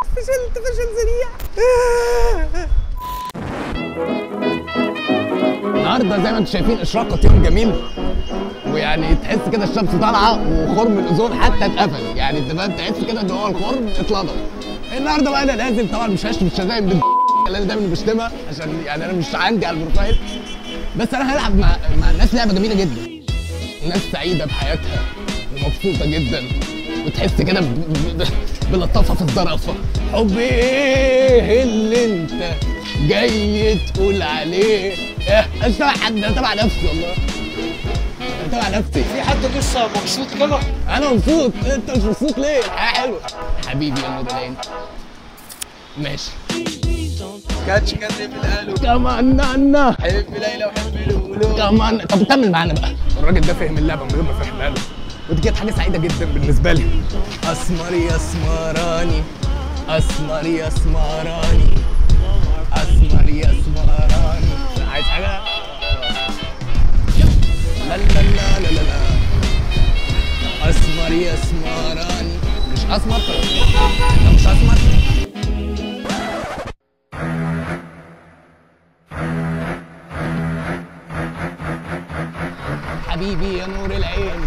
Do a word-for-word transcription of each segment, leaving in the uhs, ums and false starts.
فشلت فشل ذريع. النهارده زي ما انتم شايفين اشراقة يوم جميل، ويعني تحس كده الشمس طالعه وخرم الاوزون حتى اتقفل، يعني انت فاهم تحس كده ان هو الخرم اتلضم. النهارده بقى انا نازل طبعا مش هشتم الشتايم بنت اللي انا دايما بشتمها، عشان يعني انا مش عندي على البروفايل، بس انا هلعب مع مع الناس لعبه جميله جدا. الناس سعيده بحياتها ومبسوطه جدا، وتحس كده بلطافه في الظرافه. حبي ايه اللي انت جاي تقول عليه؟ ايه مش تبع حد، انا تبع نفسي والله، انا تبع نفسي. في حد لسه مبسوط كده؟ انا مبسوط، انت مش مبسوط ليه؟ الحياه حلوه حبيبي يا نور العين. ماشي كاتش كان في القالوا كمان نانا حب ليلى وحب لولو كمان. طب كمل معانا بقى. الراجل ده فهم اللعبه من غير ما فهمها له، ودي كانت حاجه سعيده جدا بالنسبه لي. اسمر يا اسمراني، اسمر يا اسمراني، اسمر يا اسمراني. عايز حاجه؟ لا لا لا لا لا لا. اسمر يا اسمراني. مش اسمر؟ انت مش اسمر؟ حبيبي يا نور العين.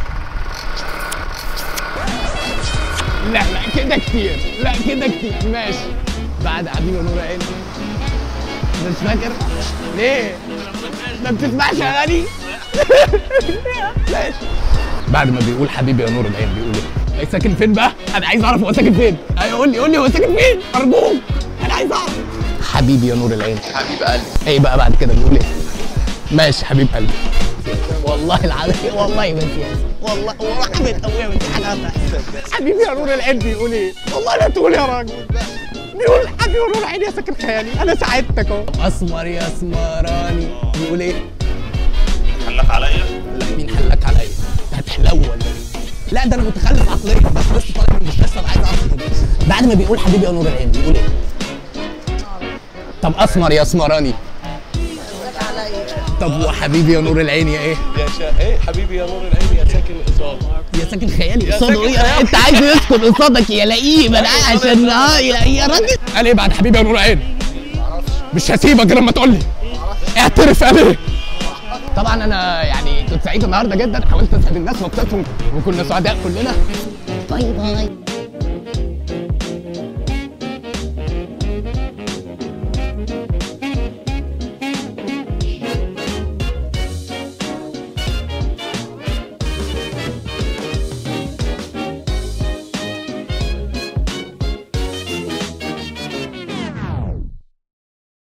لا لا كده كتير، لا كده كتير. ماشي بعد حبيبي يا نور العين. مش فاكر ليه؟ ما بتسمعش اغاني؟ ماشي. بعد ما بيقول حبيبي يا نور العين بيقول ايه؟ ساكن فين بقى؟ انا عايز اعرف هو ساكن فين. ايوه قول لي قول لي هو ساكن فين؟ ارجوك انا عايز اعرف. حبيبي يا نور العين. حبيب قلبي. ايه بقى بعد كده بيقول ايه؟ ماشي حبيب قلبي. والله العظيم والله بس يا والله ورحمة ابويا من حاجه هتحصل. حبيبي يا نور العين بيقول ايه؟ والله لا تقول يا راجل. بيقول حبيبي يا نور العين يا ساكن خيالي. انا ساعدتك اهو. اسمر يا اسمراني بيقول ايه؟ حلك عليا؟ لا مين حلك عليا؟ هتحلو ولا ايه؟ لا ده انا متخلف عقليا، بس لسه طالع من المستشفى عايز اعرف. بعد ما بيقول حبيبي يا نور العين بيقول ايه؟ طب اسمر يا اسمراني. طب وحبيبي يا نور العين يا ايه؟ يا شا ايه حبيبي يا نور العين يا ساكن قصاد. يا ساكن خيالي قصاده ايه؟ انت عايز يسكن قصادك يا لئيم. انا عشان اه يا راجل. قال ايه بعد حبيبي يا نور العين؟ مش هسيبك غير لما تقول لي. اعترف قال ايه؟ طبعا انا يعني كنت سعيد النهارده جدا، حاولت اسعد الناس وابسطهم وكنا سعداء كلنا. باي باي.